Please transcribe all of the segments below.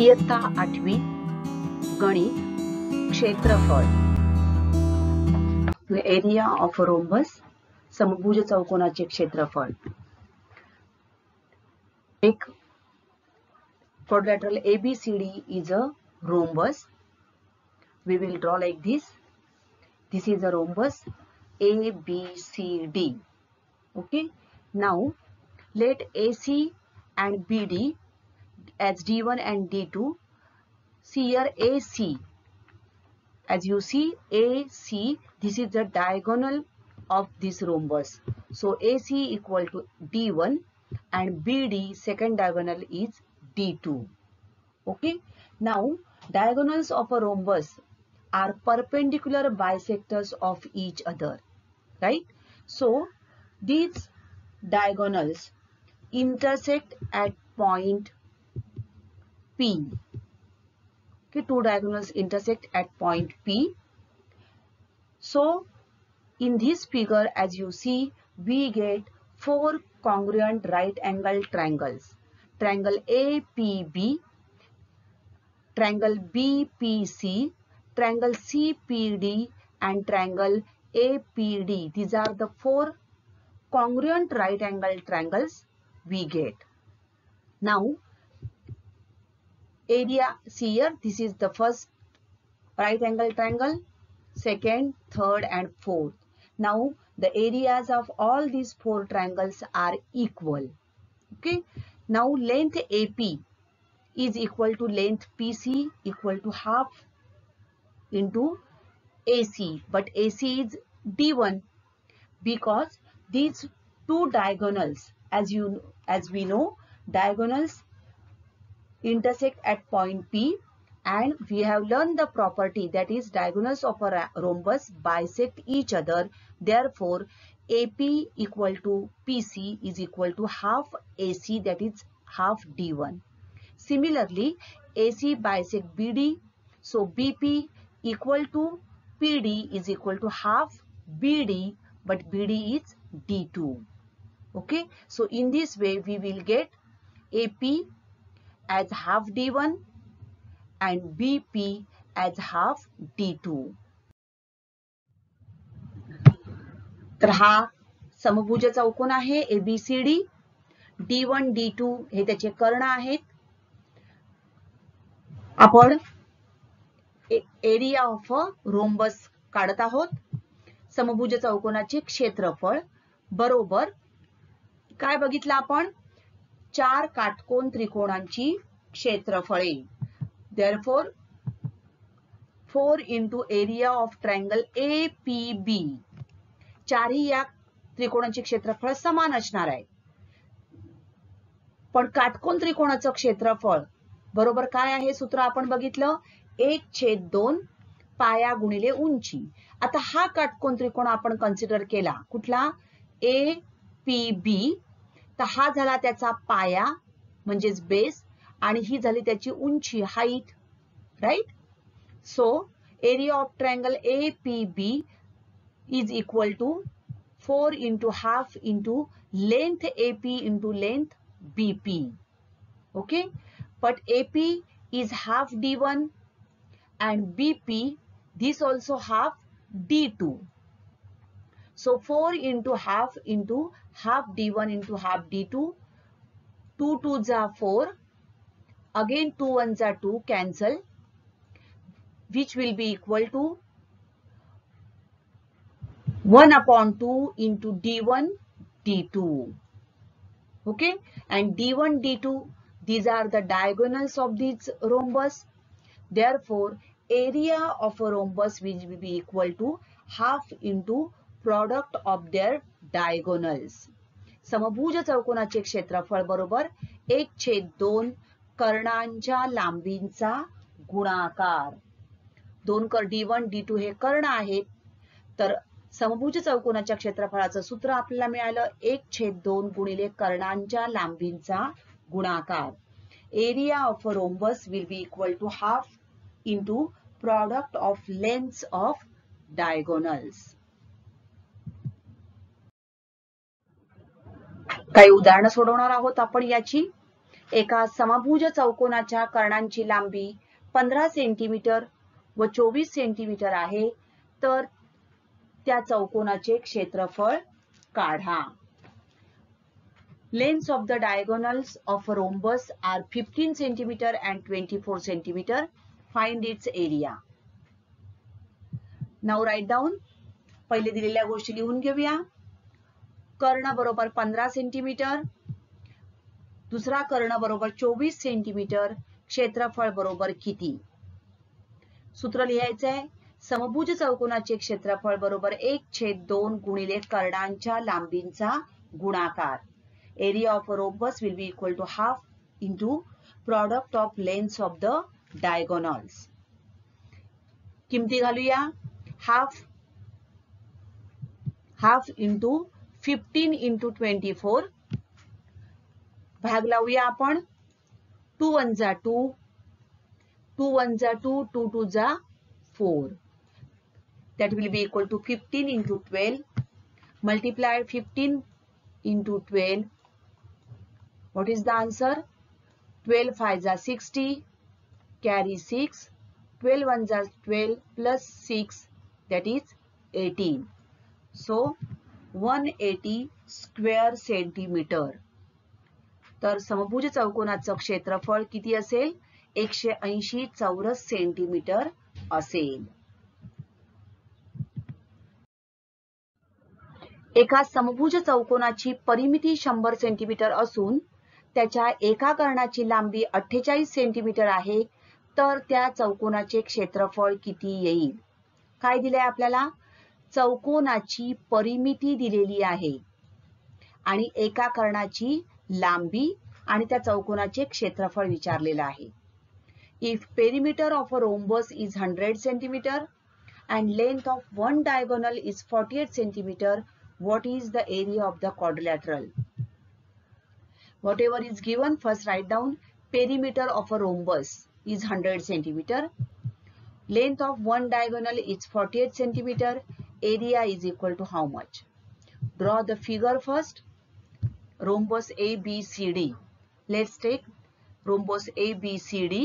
इयत्ता 8वी गणित क्षेत्रफळ एरिया ऑफ अ रोम्बस समभुज चौकोनाचे क्षेत्रफळ एक quadrilateral ABCD is a rhombus. We will draw like this. This is a rhombus ABCD. Okay. Now let AC and BD as D1 and D2. See here AC. As you see AC, this is the diagonal of this rhombus. So AC equal to D1 and BD second diagonal is D2. Okay. Now diagonals of a rhombus are perpendicular bisectors of each other, right? So these diagonals intersect at point P. Okay, two diagonals intersect at point P. So in this figure, as you see, we get four congruent right angle triangles. Triangle APB, triangle BPC, triangle CPD and triangle APD. These are the four congruent right angle triangles we get. Now area, see here, this is the first right angle triangle, second, third and fourth. Now the areas of all these four triangles are equal. Okay. Now length AP is equal to length PC equal to half into AC, but AC is D1 because these two diagonals, as we know, diagonals intersect at point P, and we have learned the property that is diagonals of a rhombus bisect each other. Therefore AP equal to PC is equal to half AC, that is half D1. Similarly AC bisect BD, so BP equal to PD is equal to half BD, but BD is D2. Okay, so in this way we will get AP as half D1 and BP as half D2. तर हा समभुज चौकोन आहे ABCD. D1 D2 हे त्याचे कर्ण आहेत. आपण area of a rhombus काढत आहोत. समभुज चौकोनाचे क्षेत्रफळ बरोबर काय बघितलं आपण, चार काटकोन त्रिकोणांची क्षेत्रफळे. Therefore 4 into area of triangle APB. चारही या त्रिकोणाचे क्षेत्रफळ समान असणार आहे. पण काटकोन त्रिकोणाचं क्षेत्रफळ बरोबर काय आहे, सूत्र आपण बघितलं 1/2 पाया गुणिले उंची. आता हा काटकोन त्रिकोण आपण कन्सिडर केला कुठला, APB. तर हा झाला त्याचा पाया म्हणजेच बेस आणि ही झाली त्याची उंची, height, right. So area of triangle APB is equal to 4 into half into length AP into length BP. Okay, but AP is half D1 and BP this also half D2. So 4 into half D1 into half D2. 2 2s are 4. Again 2 1s are 2, cancel, which will be equal to 1/2 into D1 D2. Okay, and D1 D2, these are the diagonals of this rhombus. Therefore area of a rhombus will be equal to half into product of their diagonals. समभुज चौकोनाचे क्षेत्रफळ बरोबर 1/2 कर्णांच्या लांबींचा गुणाकार. दोन D1 D2 हे कर्ण आहेत. तर समभुज चौकोनाच्या क्षेत्रफळाचं सूत्र आपल्याला मिळालं 1/2 गुणिले कर्णांच्या लांबींचा गुणाकार. Area of a rhombus will be equal to half into product of lengths of diagonals. काही उदाहरणं सोडवणार आहोत आपण याची. एका समभुज चौकोनाच्या कर्णांची लांबी 15 सेंटीमीटर व 24 सेंटीमीटर आहे, तर त्या चौकोनाचे क्षेत्रफळ काढा. Lengths of the diagonals of a rhombus are 15 centimeter and 24 centimeter. Find its area. Now write down. पहिले दिलेल्या गोष्टी लिहून घेऊया. कर्ण बरोबर 15 सेंटीमीटर, दुसरा कर्ण बरोबर 24 सेंटीमीटर, क्षेत्रफळ बरोबर किती? सूत्र लिहायचं आहे. समभुज चौकोनाचे क्षेत्रफळ बरोबर 1/2 गुणिले कर्णांच्या लांबींचा गुणाकार. Area of a rhombus will be equal to half into product of lengths of the diagonals. किमती घालूया. half into 15 into 24. भाग लावूया आपण. 2 1 जा 2, 2 1 जा 2, 2 2 जा 4. That will be equal to 15 into 12. Multiply 15 into 12. What is the answer? 12 5 जा 60, carry 6, 12 1 जा 12 plus 6, that is 18. So 180 square centimeter. तर समभुज चौकोनाचं क्षेत्रफळ किती असेल? 180 चौरस सेंटीमीटर असेल. एका समभुज चौकोनाची परिमिती 100 सेंटीमीटर असून त्याच्या एका कर्णाची लांबी 48 सेंटीमीटर आहे, तर त्या चौकोनाचे क्षेत्रफळ किती येईल? काय दिलंय आपल्याला? चौकोनाची परिमिती दिलेली आहे आणि एका कर्णाची लांबी आणि त्या चौकोनाचे क्षेत्रफळ विचारलेलं आहे. If perimeter of a rhombus is 100 centimeter and length of one diagonal is 48 centimeter, what is the area of the quadrilateral? Whatever is given, first write down. Perimeter of a rhombus is 100 centimeter. Length of one diagonal is 48 centimeter. Area is equal to how much? Draw the figure first. Rhombus ABCD. Let's take rhombus ABCD.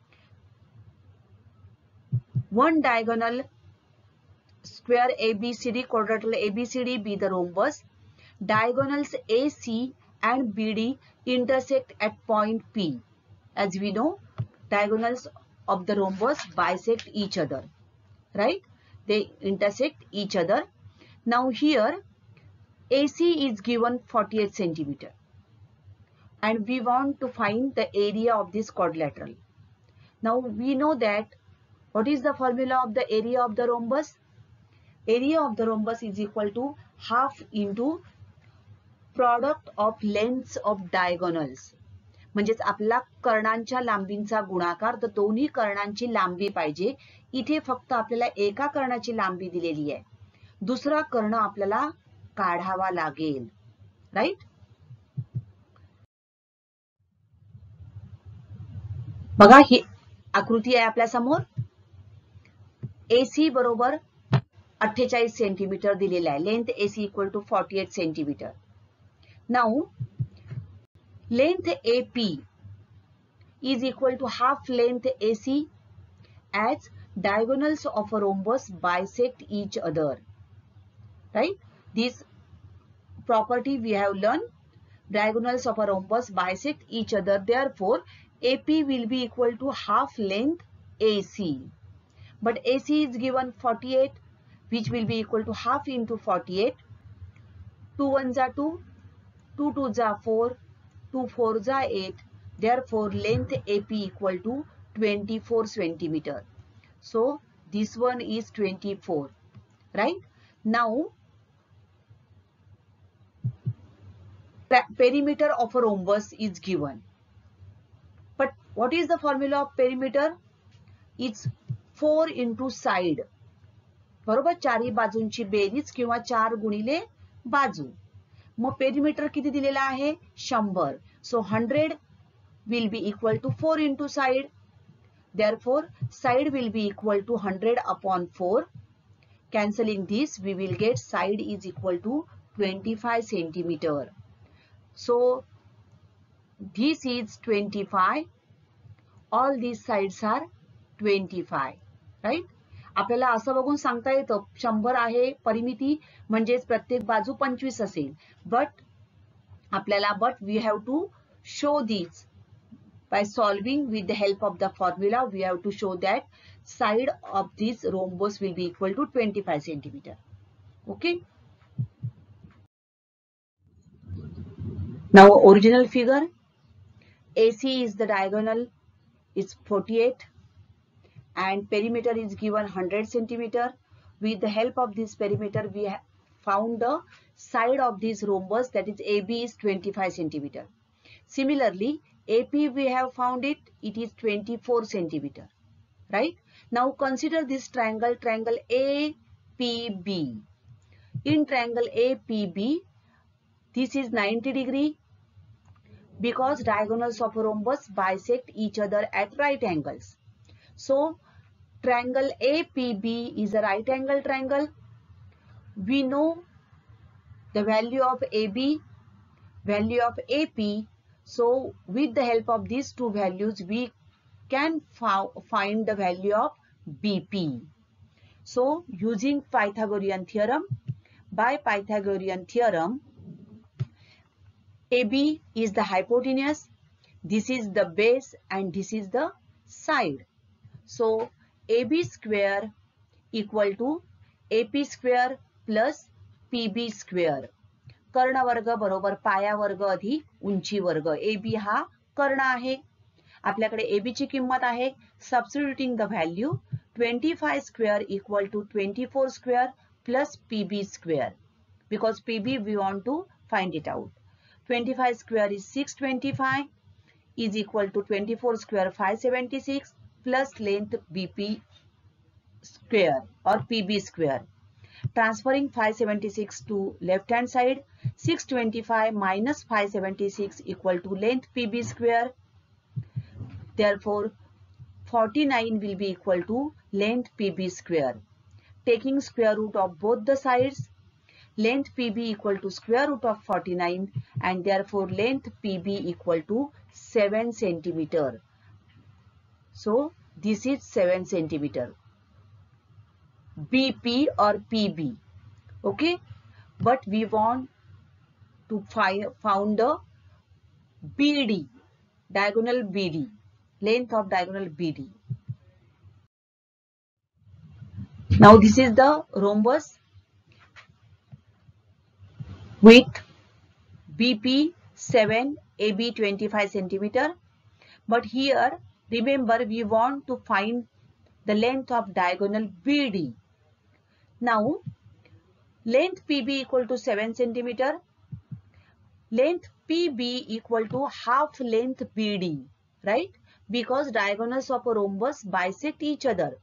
One diagonal square ABCD, quadrilateral ABCD be the rhombus. Diagonals AC and BD intersect at point P. As we know, diagonals of the rhombus bisect each other, right? They intersect each other. Now here AC is given 48 centimeter and we want to find the area of this quadrilateral. Now we know that what is the formula of the area of the rhombus? Area of the rhombus is equal to half into product of lengths of diagonals. म्हणजेच आपला कर्णांच्या लांबींचा गुणाकार, तर दोन्ही कर्णांची लांबी पाहिजे. इथे फक्त आपल्याला एका कर्णाची लांबी दिलेली आहे, दुसरा कर्ण आपल्याला काढावा लागेल, राईट? बघा ही आकृती आहे आपल्या समोर. AC बरोबर 48 सेंटीमीटर दिलेला आहे. Length AC equal to 48 centimetre. Now length AP is equal to half length AC as diagonals of a rhombus bisect each other, right? This property we have learned. Diagonals of a rhombus bisect each other, therefore AP will be equal to half length AC. But AC is given 48, which will be equal to half into 48. 2 1 जा 2, 2 2 जा 4, 2 4 जा 8. Therefore length AP equal to 24 centimeter. So this one is 24, right? Now perimeter of a rhombus is given. But what is the formula of perimeter? It's 4 into side. बरोबर, चारही बाजूंची berries किंवा 4 गुणिले बाजू. मग perimeter किती दिलेला आहे? 100. So 100 will be equal to 4 into side. Therefore side will be equal to 100 upon 4. Cancelling this, we will get side is equal to 25 centimeter. So this is 25. All these sides are 25. Right? आपल्याला असं बघून सांगता येतं 100 आहे परिमिती म्हणजेच प्रत्येक बाजू 25 असेल. But we have to show this by solving with the help of the formula. We have to show that side of this rhombus will be equal to 25 centimeter. Okay. Now original figure. AC is the diagonal is 48 and perimeter is given 100 centimeter. With the help of this perimeter, we have found the side of this rhombus, that is AB is 25 centimeter. Similarly, AP we have found it is 24 centimeter. Right? Now consider this triangle APB. In triangle APB, this is 90 degree because diagonals of a rhombus bisect each other at right angles. So triangle APB is a right angle triangle. We know the value of AB, value of AP. So with the help of these two values, we can find the value of BP. So using Pythagorean theorem, by Pythagorean theorem, AB is the hypotenuse, this is the base and this is the side. So AB square equal to AP square plus PB square. कर्ण वर्ग बरोबर पाया वर्ग अधिक उंची वर्ग. AB हा कर्ण आहे. आपल्याकडे AB ची किंमत आहे. Substituting the value 25 square equal to 24 square plus PB square. Because PB we want to find it out. 25 square is 625 is equal to 24 square 576 plus length BP square or PB square. Transferring 576 to left hand side, 625 minus 576 equal to length PB square. Therefore, 49 will be equal to length PB square. Taking square root of both the sides, length PB equal to square root of 49 and therefore length PB equal to 7 centimeter. So this is 7 centimeter. BP or PB. Okay. But we want to found the BD, diagonal BD, length of diagonal BD. Now this is the rhombus with BP 7, AB 25 centimeter. But here remember we want to find the length of diagonal BD. Now length PB equal to 7 centimeter. Length PB equal to half length BD, right? Because diagonals of a rhombus bisect each other.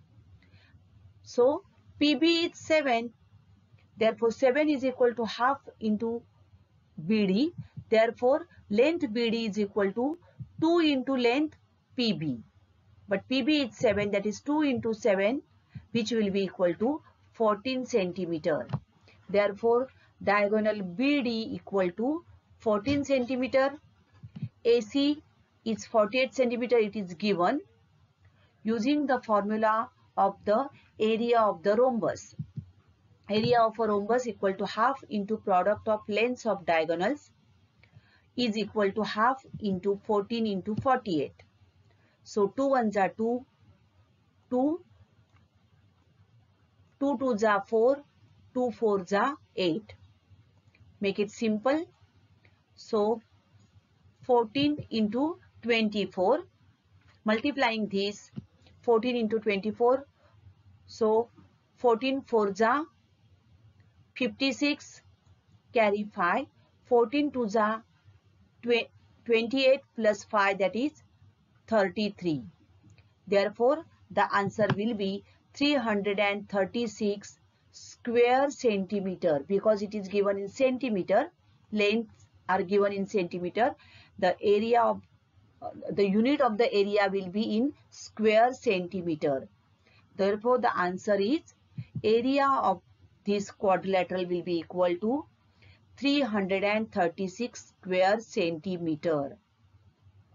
So PB is 7. Therefore 7 is equal to half into BD. Therefore length BD is equal to 2 into length PB. But PB is 7, that is 2 into 7, which will be equal to 14 centimeter. Therefore diagonal BD equal to 14 centimeter. AC is 48 centimeter, it is given using the formula of the area of the rhombus. Area of a rhombus equal to half into product of lengths of diagonals is equal to half into 14 into 48. So 2 ones are 2, 2, 2 twos are 4, 2 fours are 8. Make it simple. So 14 into 24, multiplying this 14 into 24. So 14 fours are 56, carry 5, 14 twos are 28 plus 5, that is 33. Therefore the answer will be 336 square centimeter, because it is given in centimeter, lengths are given in centimeter. The area of the unit of the area will be in square centimeter. Therefore the answer is area of this quadrilateral will be equal to 336 square centimeter.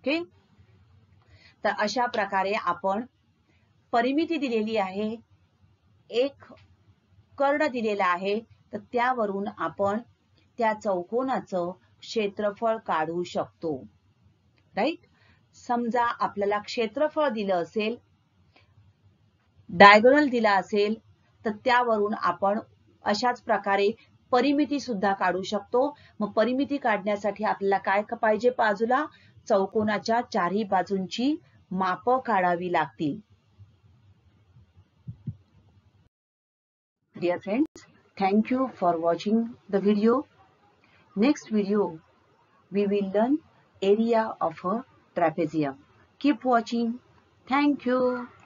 Okay, तर अशा प्रकारे आपण परिमिती दिलेली आहे, एक curd दिलेला आहे, तर त्यावरून आपण त्या चौकोनाचं क्षेत्रफळ काढू शकतो. राईट. समजा आपल्याला क्षेत्रफळ दिलं असेल, डायगोनल दिला असेल, तर त्यावरून आपण अशाच प्रकारे परिमिती सुद्धा काढू शकतो. मग परिमिती काढण्यासाठी आपल्याला काय पाहिजे, बाजूला चौकोनाच्या चारही बाजूंची मापं काढावी लागतील. Dear friends, thank you for watching the video. Next video, we will learn area of a trapezium. Keep watching. Thank you.